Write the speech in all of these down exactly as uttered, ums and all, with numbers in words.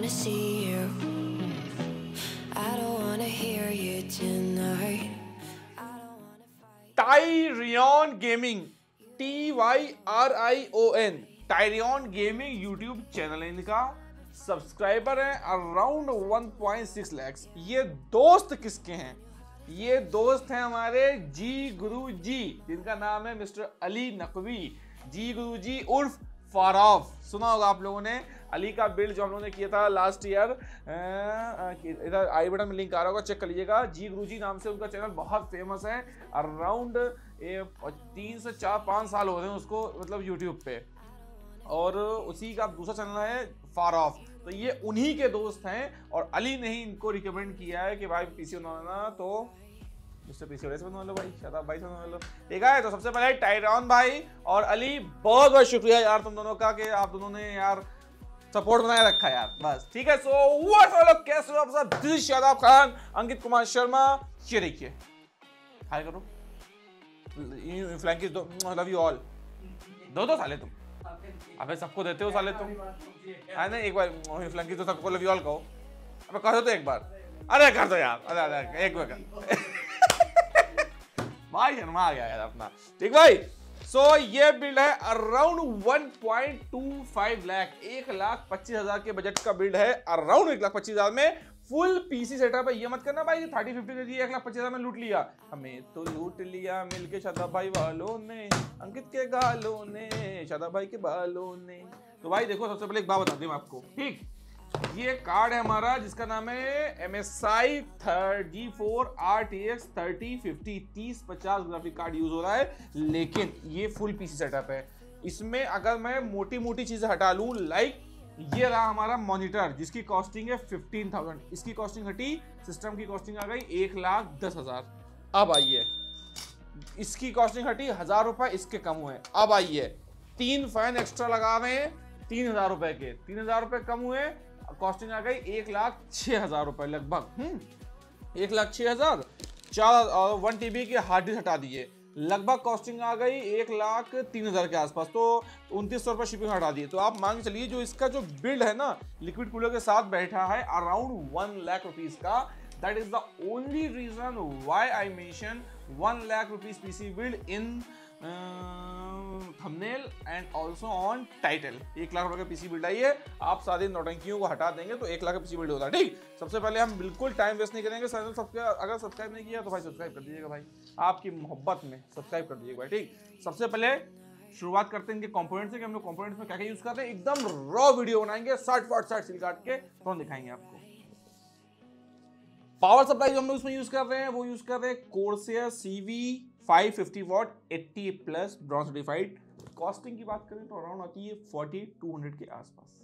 wanna see you. I don't wanna hear you tonight. I don't wanna fight. Tyrion gaming, T Y R I O N, Tyrion gaming YouTube channel है इनका। Subscriber हैं around one point six lakhs. ये दोस्त किसके हैं? ये दोस्त हैं हमारे जी गुरु जी, जिनका नाम है मिस्टर अली नकवी। जी गुरु जी उर्फ फाराफ, सुना होगा आप लोगों ने। अली का बिल्ड जो हम लोगों ने किया था लास्ट ईयर, इधर आई बटन में लिंक आ रहा होगा, चेक करिएगा। जी गुरु जी नाम से उनका चैनल बहुत फेमस है। अराउंड तीन से चार पाँच साल हो रहे हैं उसको, मतलब यूट्यूब पे। और उसी का दूसरा चैनल है फाराफ। तो ये उन्हीं के दोस्त हैं और अली ने ही इनको रिकमेंड किया है कि भाई पीसी बनवाना तो मिस्टर पीसी से बनवा लो भाई, शादाब भाई से बनवा लो। ठीक है, तो सबसे पहले टायरियन भाई और अली, बहुत बहुत शुक्रिया यार तुम दोनों का कि आप दोनों ने यार सपोर्ट बनाए रखा यार, बस। ठीक है, सो व्हाट्स अप, कैसे हो आप सब? This is Shadab Khan, Ankit Kumar Sharma. ये देखिए, हाय करो, फ्लैंकीज दो, लव यू ऑल। दो दो साले तुम, अबे सबको देते हो साले तुम, है ना? एक बार फ्लैंकीज तो सबको लव यू ऑल कहो, अबे कर दो तो एक बार। अरे कर दो यार, अरे अरे एक बार कर भाई, जन्मा आ गया यार अपना। ठीक भाई, सो so, ये बिल्ड है around one point two five lakh, एक लाख पच्चीस हजार के बजट का बिल्ड है। अराउंड एक लाख पच्चीस हजार में फुल पीसी सेटअप है। ये मत करना भाई थर्टी फिफ्टी दे दिए, एक लाख पच्चीस हजार में लूट लिया। हमें तो लूट लिया मिलके शादाब भाई वालों ने, अंकित के गालों ने, शादाब भाई के बालों ने। तो भाई देखो, सबसे पहले एक बात बता दूं मैं आपको, ठीक? ये कार्ड है हमारा जिसका नाम है M S I G four R T X thirty fifty, तीस पचास ग्राफिक कार्ड यूज हो रहा है, लेकिन ये फुल पीसी सेटअप है। इसमें अगर मैं मोटी मोटी चीजें हटा लूं, लाइक ये रहा हमारा मॉनिटर जिसकी कॉस्टिंग है फिफ्टीन थाउजेंड, इसकी कॉस्टिंग हटी, सिस्टम की कॉस्टिंग आ गई एक लाख दस हजार। अब आइए, इसकी कॉस्टिंग हटी हजार रुपए, इसके कम हुए। अब आइए, तीन फैन एक्स्ट्रा लगा रहे हैं तीन हजार रुपए के, तीन हजार रुपए कम हुए, कॉस्टिंग आ गई एक लाख छह हजार रुपए लगभग। हम्म एक लाख छह हजार, चार और वन टीबी के हार्ड डिस्क हटा दिए, लगभग कॉस्टिंग आ गई एक लाख तीन हजार के आसपास। तो उनतीस सौ रुपये शिपिंग हटा दिए। तो आप मान के चलिए जो इसका जो बिल्ड है ना लिक्विड कूलर के साथ बैठा है अराउंड वन लाख रुपीज का। That is the only reason why I mention one lakh rupees PC build in thumbnail and also on title. एक लाख रुपए का पीसी बिल्ड आई है। आप सारी नौटंकियों को हटा देंगे तो एक लाख का पीसी बिल्ड होता है। ठीक, सबसे पहले हम बिल्कुल टाइम वेस्ट नहीं करेंगे। चैनल सब्सक्राइब, अगर सब्सक्राइब नहीं किया तो भाई सब्सक्राइब कर दीजिएगा भाई, आपकी मोहब्बत में सब्सक्राइब कर दीजिएगा भाई। ठीक, सबसे पहले शुरुआत करते हैं इनके कंपोनेंट्स से कि हम लोग कंपोनेंट्स में क्या क्या यूज करते हैं। एकदम रॉ वीडियो बनाएंगे, साठ फाट साठ सील काट के तुरंत दिखाएंगे आपको। पावर सप्लाई जो हम लोग इसमें यूज कर रहे हैं वो यूज कर रहे हैं Corsair CV five fifty watt eighty plus bronze certified. Costing की बात करें तो अराउंड आती है फोर्टी टू हंड्रेड के आसपास।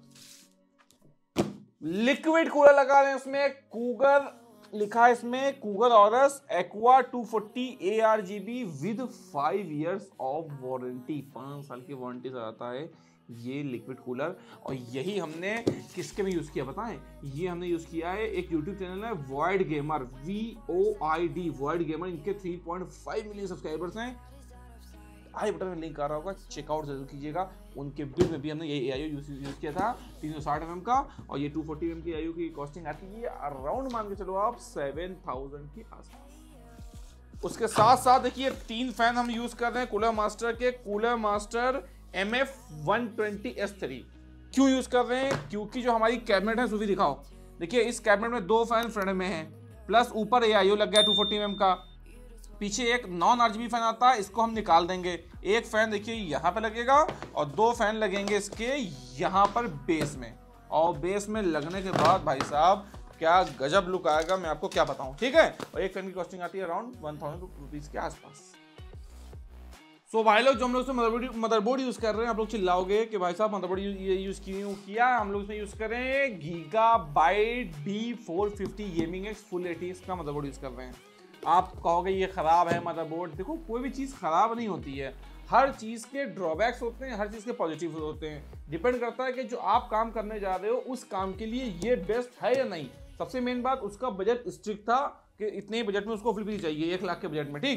लिक्विड कूलर लगा रहे हैं इसमें, कूगर लिखा है इसमें, Cougar Aurus aqua two forty A R G B with five years of warranty, पांच साल की वारंटी से आता है ये लिक्विड कूलर। और यही हमने किसके में यूज किया बताएं? ये हमने यूज किया है, एक यूट्यूब चैनल है void gamer, V O I D, void gamer. इनके three point five million subscribers हैं। आई बटन में लिंक आ रहा होगा, चेकआउट जरूर कीजिएगा। उनके बिल में भी हमने ये एआईओ यूज यूज किया था तीन सौ साठ एम एम का, और ये टू फोर्टी एम एम की एआईओ की कॉस्टिंग आती है अराउंड मान के चलो आप सेवन थाउजेंड के आसपास। उसके साथ साथ देखिए तीन फैन हम यूज कर रहे हैं कूलर मास्टर के, Cooler Master M F one twenty S three. क्यों यूज कर रहे हैं? क्योंकि जो हमारी कैबिनेट है, सूफी दिखाओ, देखिए इस कैबिनेट में दो फैन फ्रंट में हैं, प्लस ऊपर एआईओ लग गया टू फोर्टी एम एम का, पीछे एक नॉन आरजीबी फैन आता है, इसको हम निकाल देंगे। एक फैन देखिए यहाँ पे लगेगा और दो फैन लगेंगे इसके यहाँ पर बेस में, और बेस में लगने के बाद भाई साहब क्या गजब लुक आएगा, मैं आपको क्या बताऊं। ठीक है, और एक फैन की कॉस्टिंग आती है अराउंड वन थाउजेंड रुपीज के आसपास। सो so, भाई लोग जो हम लोग मदरबोर्ड मदरबोर्ड यूज कर रहे हैं, आप लोग चिल्लाओगे कि भाई साहब मदरबोर्ड यूज क्यों किया। हम लोग इसमें यूज कर रहे हैं Gigabyte D four fifty gaming X full ATX का मदरबोर्ड यूज कर रहे हैं। आप कहोगे ये खराब है मदरबोर्ड, देखो कोई भी चीज़ खराब नहीं होती है, हर चीज़ के ड्रॉबैक्स होते हैं, हर चीज़ के पॉजिटिव होते हैं। डिपेंड करता है कि जो आप काम करने जा रहे हो उस काम के लिए ये बेस्ट है या नहीं। सबसे मेन बात, उसका बजट स्ट्रिक्ट था कि इतने ही बजट में उसको फुल पीसी चाहिए, एक लाख के बजट में। ठीक,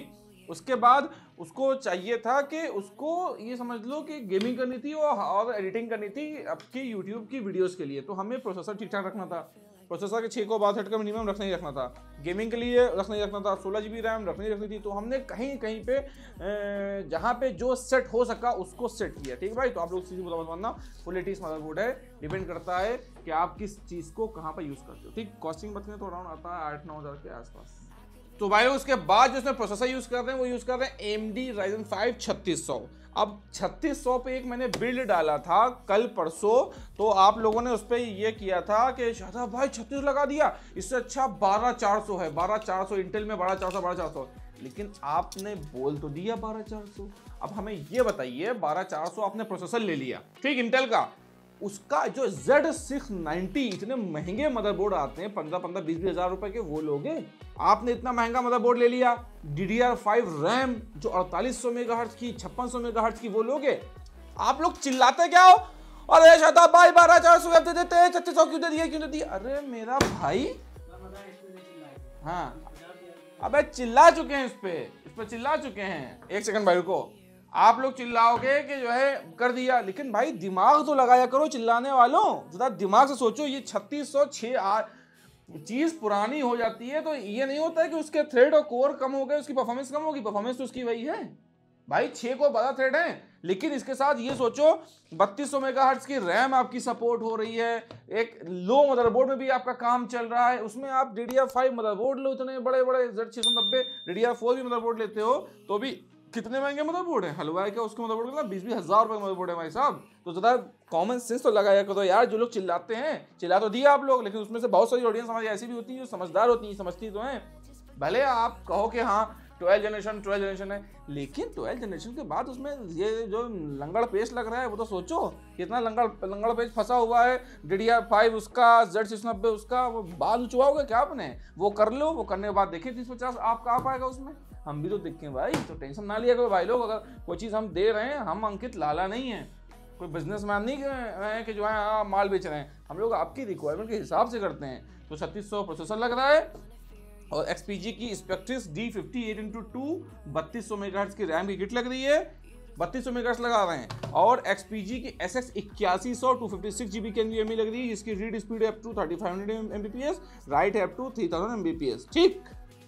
उसके बाद उसको चाहिए था कि उसको ये समझ लो कि गेमिंग करनी थी और एडिटिंग करनी थी आपकी यूट्यूब की वीडियोस के लिए, तो हमें प्रोसेसर ठीक ठाक रखना था, प्रोसेसर के छः को बासठ का मिनिमम रखना ही रखना था, गेमिंग के लिए रखना ही रखना था, सोलह जी बी रैम रखनी रखनी थी। तो हमने कहीं कहीं पे जहाँ पे जो सेट हो सका उसको सेट किया। ठीक है भाई, तो आप लोग चीज़ बता मानना, फुल एटीज मदरबोर्ड है, डिपेंड करता है कि आप किस चीज़ को कहाँ पर यूज़ करते हो। ठीक, कॉस्टिंग बताने तो अराउंड आता है आठ नौ हज़ार के आसपास। तो भाई उसके बाद जो उसमें प्रोसेसर यूज़ कर रहे हैं वो यूज़ कर रहे हैं A M D Ryzen five छत्तीस सौ। अब छत्तीस सौ पे एक मैंने बिल्ड डाला था कल परसों, तो आप लोगों ने उस पर ये किया था कि शादाब भाई छत्तीस लगा दिया, इससे अच्छा बारह चार सौ है, बारह चार सौ इंटेल में बारह चार सौ बारह चार सौ, लेकिन आपने बोल तो दिया बारह चार सौ। अब हमें ये बताइए, बारह चार सौ आपने प्रोसेसर ले लिया, ठीक, इंटेल का, उसका जो Z सिक्स नाइंटी इतने महंगे मदरबोर्ड आते हैं पंद्रह पंद्रह बीस बीस हजार रुपए के, वो लोगे? आपने इतना महंगा मदरबोर्ड ले लिया, D D R five RAM जो अड़तालीस सौ मेगाहर्ट्ज की छप्पन सौ मेगाहर्ट्ज की, वो लोगे? आप लोग चिल्लाते क्या हो, अरे शादाब भाई बारह चार सौ दे देते हैं, छत्तीस सौ क्यों दे दिए क्यों दे दिए? अरे मेरा भाई, हाँ अबे चिल्ला चुके हैं इस पे इस पे चिल्ला चुके हैं। एक सेकंड भाई को, आप लोग चिल्लाओगे कि जो है कर दिया, लेकिन भाई दिमाग तो लगाया करो चिल्लाने वालों, जरा दिमाग से सोचो। ये छत्तीस सौ छः चीज पुरानी हो जाती है तो ये नहीं होता है कि उसके थ्रेड और कोर कम हो गए उसकी परफॉर्मेंस कम होगी, परफॉर्मेंस तो उसकी वही है भाई, छः को बारह थ्रेड है, लेकिन इसके साथ ये सोचो बत्तीस सौ मेगाहर्ट्ज की रैम आपकी सपोर्ट हो रही है, एक लो मदरबोर्ड में भी आपका काम चल रहा है, उसमें आप D D R five motherboard लो, इतने बड़े बड़े Z छः सौ नब्बे डी डी आर फोर भी मदरबोर्ड लेते हो तो भी कितने महंगे मदरबोर्ड है, हलवाई का उसके मदरबोर्ड का बीस बीस हजार रुपए मदरबोर्ड है भाई साहब। तो ज़रा कॉमन सेंस तो लगाया करो यार, जो लोग चिल्लाते हैं, चिल्ला तो दिया आप लोग, लेकिन उसमें से बहुत सारी ऑडियंस हमारी ऐसी भी होती है जो समझदार होती है, समझती तो हैं। भले आप कहो कि हाँ ट्वेल्व जनरेशन ट्वेल्व जनरेशन है, लेकिन ट्वेल्व जनरेशन के बाद उसमें ये जो लंगड़ पेज लग रहा है वो तो सोचो, कितना लंगड़ लंगड़ पेज फंसा हुआ है, डी डी आर फाइव उसका, Z सिक्स नब्बे उसका, वो बाल उचवाओगे क्या आपने? वो कर लो, वो करने के बाद देखिए तीस पचास आप कहाँ पाएगा उसमें, हम भी तो देखें भाई, तो टेंशन ना लिया करो भाई लोग, अगर कोई चीज़ हम दे रहे हैं, हम अंकित लाला नहीं है, कोई बिजनेसमैन नहीं है कि जो है हाँ माल बेच रहे हैं, हम लोग आपकी रिक्वायरमेंट के हिसाब से करते हैं। तो छत्तीस सौ प्रोसेसर लग रहा है और X P G की Spectrix D fifty eight into two बत्तीस सौ मेगाहर्ट्ज की रैम की किट लग रही है, बत्तीस सौ मेगाहर्ट्ज लगा रहे हैं, और X P G की S X इक्यासी सौ two fifty six G B की एनवीएमई लग रही है, जिसकी रीड स्पीड है up to thirty five hundred M B P S, write है up to three thousand M B P S, ठीक।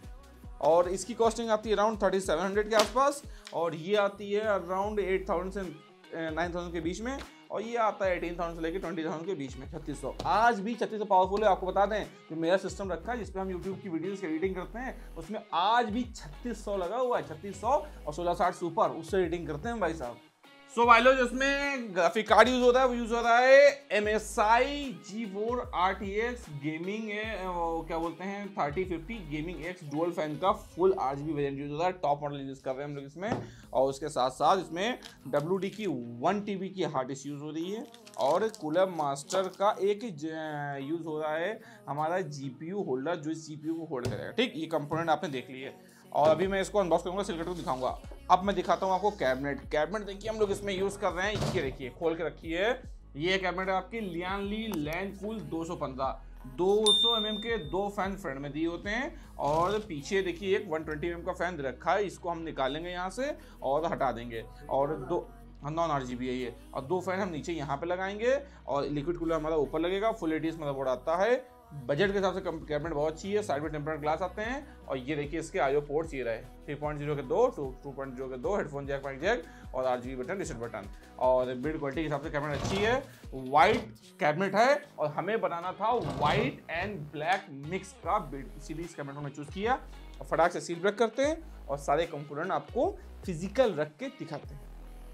और इसकी कॉस्टिंग आती है अराउंड थर्टी सेवन हंड्रेड के आसपास, और ये आती है अराउंड एट थाउजेंड से नाइन थाउजेंड के बीच में, और ये आता है एटीन थाउजेंड से लेकर ट्वेंटी थाउजेंड के बीच में। छत्तीस सौ आज भी छत्तीस सौ पावरफुल है, आपको बता दें जो मेरा सिस्टम रखा है जिसपे हम यूट्यूब की वीडियोस की एडिटिंग करते हैं, उसमें आज भी छत्तीस सौ लगा हुआ है, छत्तीस सौ और सोलह साठ सुपर, उससे एडिटिंग करते हैं भाई साहब। सो भाई लोग जिसमें ग्राफिक कार्ड यूज होता है वो यूज हो रहा है M S I G four R T X gaming, क्या बोलते हैं thirty fifty gaming X dual fan का full R G B variant use हो रहा है, टॉप मॉडल यूज कर रहे हैं हम लोग इसमें। और उसके साथ साथ इसमें डब्ल्यू डी की वन टी बी की हार्ड डिस्क यूज हो रही है, और कूलर मास्टर का एक यूज हो रहा है हमारा जी पी यू होल्डर जो इस जी पी यू को होल्ड करेगा, ठीक। ये कंपोनेंट आपने देख लिए, और अभी मैं इसको अनबॉक्स करूंगा, सिलकट को दिखाऊंगा। अब मैं दिखाता हूँ आपको कैबिनेट। कैबिनेट देखिए हम लोग इसमें यूज़ कर रहे हैं, ये देखिए खोल के रखी है, ये कैबिनेट है आपकी लियान ली लैंड कूल दो सौ पंद्रह, दो सौ एम एम के दो फैन फ्रंट में दिए होते हैं, और पीछे देखिए एक वन ट्वेंटी एम एम का फैन रखा है, इसको हम निकालेंगे यहाँ से और हटा देंगे, और दो नॉन आर जी बी है ये, और दो फैन हम नीचे यहाँ पे लगाएंगे, और लिक्विड कूलर हमारा ऊपर लगेगा। फुल एटीज मदरबोर्ड आता है, बजट के हिसाब से कैबिनेट बहुत अच्छी है, साइड में टेम्पर्ड ग्लास आते हैं, और ये देखिए इसके आईओ पोर्ट्स ये रहे थ्री पॉइंट ज़ीरो के दो, टू पॉइंट ज़ीरो के दो, हेडफोन जैक माइक जैक, और आरजीबी बटन रीसेट बटन, और बिल्ड क्वालिटी के हिसाब से कैबिनेट अच्छी है। वाइट कैबिनेट है, और हमें बनाना था वाइट एंड ब्लैक मिक्स का बिल्ड, इसीलिए इस कैबिनेट को हमने चूज किया। और फटाक से सील ब्रेक करते हैं और सारे कंपोनेंट आपको फिजिकल रख के दिखाते हैं।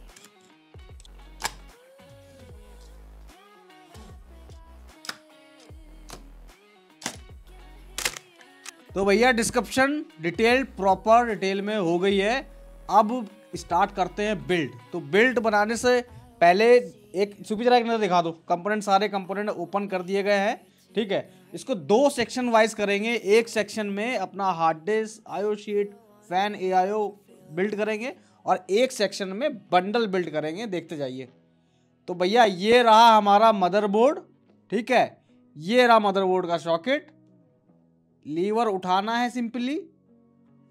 तो भैया डिस्क्रिप्शन डिटेल प्रॉपर डिटेल में हो गई है, अब स्टार्ट करते हैं बिल्ड। तो बिल्ड बनाने से पहले एक सुपी जरा एक नज़र दिखा दो, कंपोनेंट सारे कंपोनेंट ओपन कर दिए गए हैं, ठीक है। इसको दो सेक्शन वाइज करेंगे, एक सेक्शन में अपना hard disk, IO sheet, fan, AIO build करेंगे, और एक सेक्शन में बंडल बिल्ड करेंगे, देखते जाइए। तो भैया ये रहा हमारा मदरबोर्ड, ठीक है, ये रहा मदरबोर्ड का सॉकेट, लीवर उठाना है सिंपली,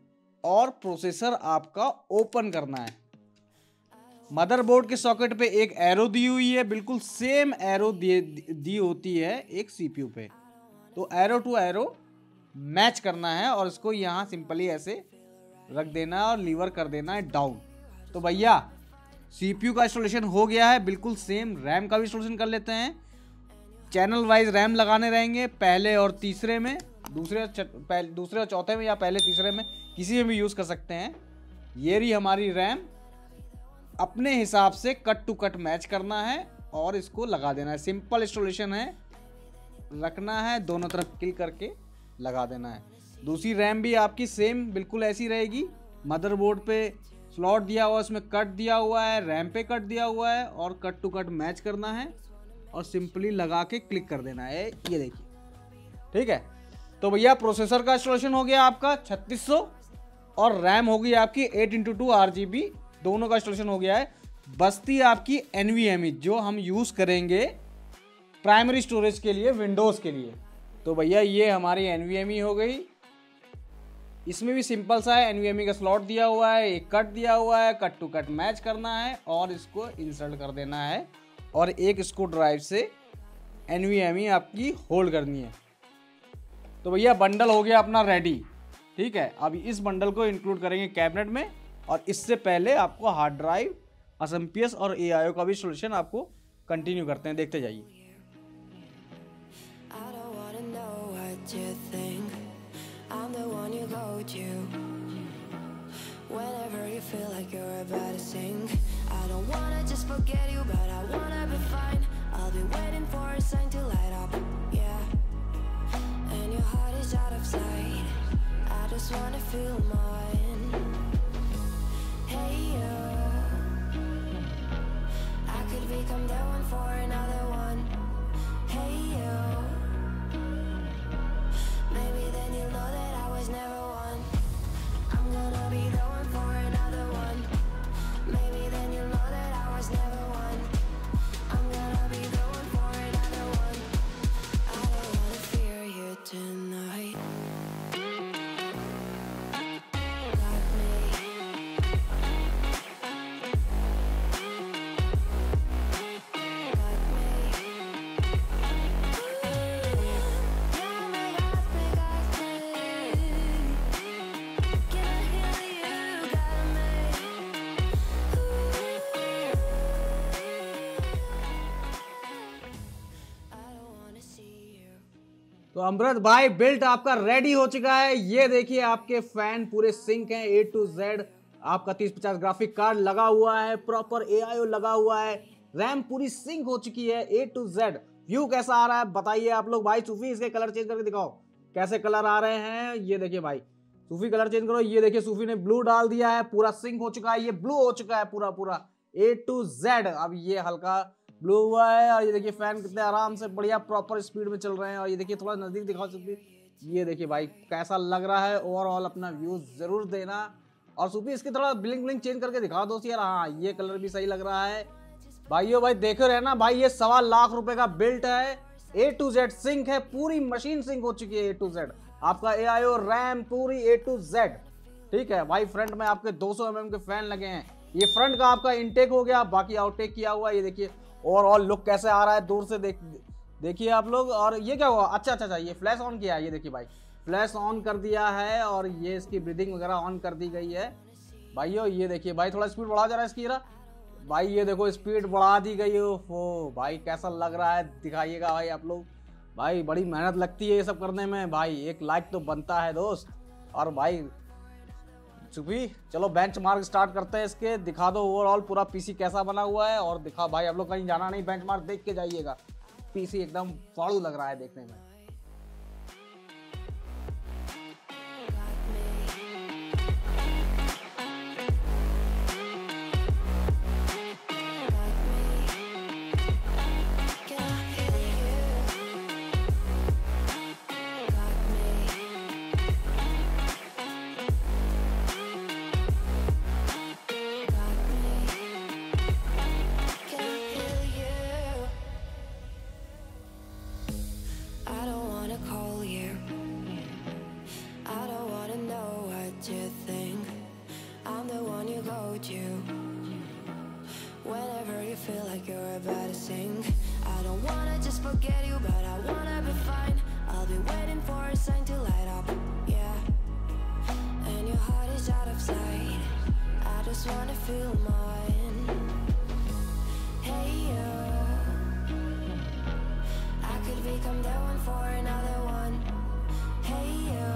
और प्रोसेसर आपका ओपन करना है। मदरबोर्ड के सॉकेट पे एक एरो दी हुई है, बिल्कुल सेम एरो दी दी होती है एक सीपीयू पे। तो एरो टू एरो मैच करना है और इसको यहाँ सिंपली ऐसे रख देना है और लीवर कर देना है डाउन। तो भैया सीपीयू का इंस्टॉलेशन हो गया है, बिल्कुल सेम रैम का भी इंस्टॉलेशन कर लेते हैं। चैनल वाइज रैम लगाने रहेंगे, पहले और तीसरे में, दूसरे पहले दूसरे और चौथे में, या पहले तीसरे में, किसी में भी यूज़ कर सकते हैं। ये रही हमारी रैम, अपने हिसाब से कट टू कट मैच करना है और इसको लगा देना है। सिंपल इंस्टॉलेशन है, रखना है, दोनों तरफ क्लिक करके लगा देना है। दूसरी रैम भी आपकी सेम बिल्कुल ऐसी रहेगी। मदरबोर्ड पे स्लॉट दिया हुआ है, उसमें कट दिया हुआ है, रैम पे कट दिया हुआ है और कट टू कट मैच करना है और सिंपली लगा के क्लिक कर देना है। ये देखिए, ठीक है। तो भैया प्रोसेसर का इंस्टॉलेशन हो गया आपका छत्तीस सौ और रैम हो गई आपकी eight into two R G B, दोनों का इंस्टॉलेशन हो गया है। बस्ती आपकी एनवीएमई जो हम यूज़ करेंगे प्राइमरी स्टोरेज के लिए, विंडोज़ के लिए। तो भैया ये हमारी एनवीएमई हो गई। इसमें भी सिंपल सा है, एनवीएमई का स्लॉट दिया हुआ है, एक कट दिया हुआ है, कट टू कट मैच करना है और इसको इंसर्ट कर देना है और एक स्क्रू ड्राइव से एनवीएमई आपकी होल्ड करनी है। तो भैया बंडल हो गया अपना रेडी, ठीक है। अब इस बंडल को इंक्लूड करेंगे कैबिनेट में और इससे पहले आपको हार्ड ड्राइव, एसएमपीएस और एआईओ का भी सोल्यूशन आपको कंटिन्यू करते हैं, देखते जाइए। I don't wanna know what you think. I'm the one you go to whenever you feel like you're about to sink. I don't wanna just forget you, but I wanna be fine. I'll be waiting for a sign to light up, yeah. And your heart is out of sight. I just wanna feel mine. Hey you, I could become the one for another one. Hey you, maybe then you'll know that I was never one. I'm gonna be the one for another one. Maybe then you'll know that I was never one. I'm gonna be the one for another one. I don't wanna fear you tonight. Got me. Got me. Yeah, my God, my God, can I hear you? Got me. I don't wanna see you. तो अमृत भाई built आपका ready हो चुका है। ये देखिए आपके fan पूरे सिंक हैं, ए टू जेड। आपका तीस पचास ग्राफिक कार्ड लगा हुआ है, प्रॉपर एआईओ लगा हुआ है, रैम पूरी सिंक हो चुकी है ए टू जेड। व्यू कैसा आ रहा है बताइए आप लोग। भाई सूफी इसके कलर चेंज करके दिखाओ कैसे कलर आ रहे हैं। ये देखिए भाई, सूफी कलर चेंज करो। ये देखिए सूफी ने ब्लू डाल दिया है, पूरा सिंक हो चुका है, ये ब्लू हो चुका है पूरा पूरा ए टू जेड। अब ये हल्का ब्लू हुआ है और ये देखिए फैन कितने आराम से बढ़िया प्रॉपर स्पीड में चल रहे हैं। और ये देखिए थोड़ा नजदीक दिखा सकते, ये देखिए भाई कैसा लग रहा है। ओवरऑल अपना व्यू जरूर देना। और सूफी इसकी थोड़ा ब्लिंक ब्लिंक चेंज करके दिखा दो यार। हाँ ये कलर भी सही लग रहा है भाइयों। भाई देखो रहे ना भाई, ये सवा लाख रुपए का बिल्ट है, ए टू जेड सिंक है, पूरी मशीन सिंक हो चुकी है ए टू जेड। आपका एआईओ रैम पूरी ए टू जेड, ठीक है भाई। फ्रंट में आपके दो सौ एम एम के फैन लगे हैं। ये फ्रंट का आपका इनटेक हो गया, बाकी आउटटेक किया हुआ है। ये देखिए ओवरऑल लुक कैसे आ रहा है दूर से, देख देखिए आप लोग। और ये क्या हुआ, अच्छा अच्छा अच्छा ये फ्लैश ऑन किया है। ये देखिए भाई फ्लैश ऑन कर दिया है और ये इसकी ब्रीदिंग वगैरह ऑन कर दी गई है भाइयों। ये देखिए भाई थोड़ा स्पीड बढ़ा जा रहा है इसकी भाई। ये देखो स्पीड बढ़ा दी गई हो भाई, कैसा लग रहा है दिखाइएगा भाई आप लोग। भाई बड़ी मेहनत लगती है ये सब करने में भाई, एक लाइक तो बनता है दोस्त। और भाई चुपी चलो बेंचमार्क स्टार्ट करते हैं इसके। दिखा दो ओवरऑल पूरा पीसी कैसा बना हुआ है। और दिखा भाई आप लोग कहीं जाना नहीं, बेंचमार्क देख के जाइएगा। पीसी एकदम फाड़ू लग रहा है देखने में। I just forget you, but I wanna be fine. I'll be waiting for a sign to light up, yeah. And your heart is out of sight. I just wanna feel mine. Hey you, I could become the one for another one. Hey you,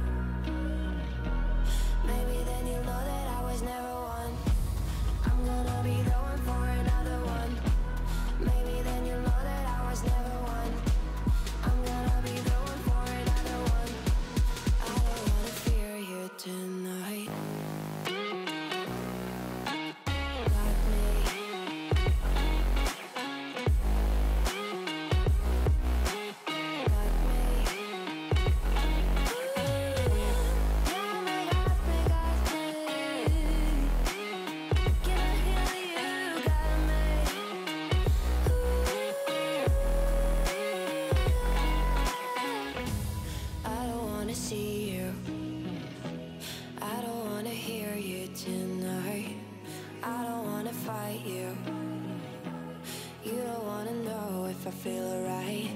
maybe then you'll know that I was never one. I'm gonna be the one for another one. Maybe then you'll know that I was never one. I'm gonna be the one for another one. I don't wanna fear you tonight. Got me. Got me. Got me, got me, got me. Can I hear you? Got me. I don't wanna see you. I don't wanna hear you tonight. I don't wanna fight you. You don't wanna know if I feel alright.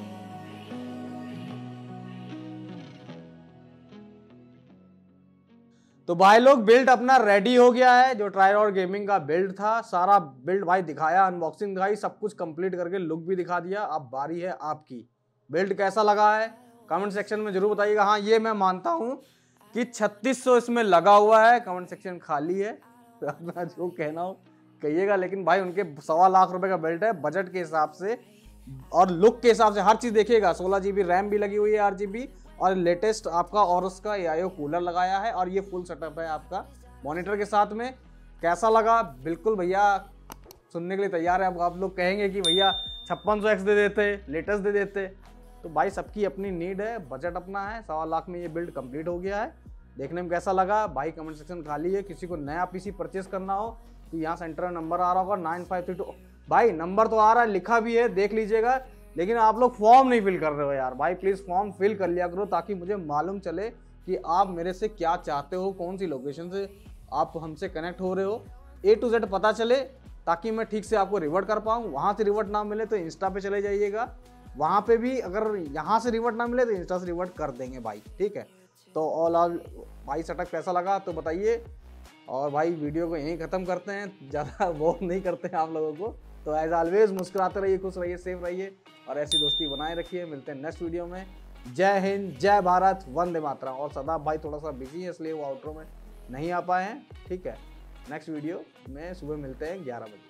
तो भाई लोग build अपना ready हो गया है। जो ट्राइरॉड gaming का build था, सारा बिल्ड भाई दिखाया, अनबॉक्सिंग दिखाई, सब कुछ कंप्लीट करके लुक भी दिखा दिया। अब बारी है आपकी। बिल्ड कैसा लगा है कमेंट सेक्शन में जरूर बताइएगा। हाँ, ये मैं मानता हूँ कि छत्तीस सौ इसमें लगा हुआ है, कमेंट सेक्शन खाली है। तो अपना जो कहना हो कहिएगा, लेकिन भाई उनके सवा लाख रुपए का बेल्ट है, बजट के हिसाब से और लुक के हिसाब से हर चीज देखिएगा। सोलह जीबी रैम भी लगी हुई है, आठ जीबी, और लेटेस्ट आपका और उसका ए आई ओ कूलर लगाया है, और ये फुल सेटअप है आपका मॉनिटर के साथ में। कैसा लगा बिल्कुल भैया सुनने के लिए तैयार है। अब आप लोग कहेंगे कि भैया छप्पन सौ एक्स दे देते, लेटेस्ट दे देते, तो भाई सबकी अपनी नीड है, बजट अपना है। सवा लाख में ये बिल्ड कंप्लीट हो गया है। देखने में कैसा लगा भाई कमेंट सेक्शन खाली है। किसी को नया पीसी परचेस करना हो तो यहाँ सेंटर नंबर आ रहा होगा नाइन फाइव थ्री टू। भाई नंबर तो आ रहा है, लिखा भी है, देख लीजिएगा, लेकिन आप लोग फॉर्म नहीं फिल कर रहे हो यार। भाई प्लीज़ फॉर्म फिल कर लिया करो, ताकि मुझे मालूम चले कि आप मेरे से क्या चाहते हो, कौन सी लोकेशन से आप हमसे कनेक्ट हो रहे हो, ए टू जेड पता चले, ताकि मैं ठीक से आपको रिवर्ट कर पाऊँ। वहाँ से रिवर्ट ना मिले तो इंस्टा पे चले जाइएगा, वहाँ पे भी अगर यहाँ से रिवर्ट ना मिले तो इंस्टा से रिवर्ट कर देंगे भाई, ठीक है। तो ऑल ऑल भाई सेटअप कैसा लगा तो बताइए, और भाई वीडियो को यहीं ख़त्म करते हैं, ज़्यादा बोर नहीं करते हैं आप लोगों को। तो एज ऑलवेज मुस्कुराते रहिए, खुश रहिए, सेफ रहिए, और ऐसी दोस्ती बनाए रखिए। मिलते हैं नेक्स्ट वीडियो में। जय हिंद, जय भारत, वंदे मातरम। और सदा भाई थोड़ा सा बिजी है, इसलिए वो आउटरो में नहीं आ पाए हैं, ठीक है। नेक्स्ट वीडियो में सुबह मिलते हैं ग्यारह बजे।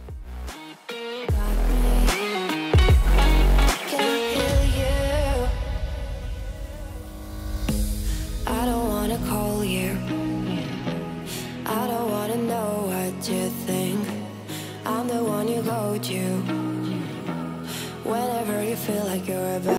I don't wanna call you. I don't wanna know what you think. I'm the one you go to whenever you feel like you're about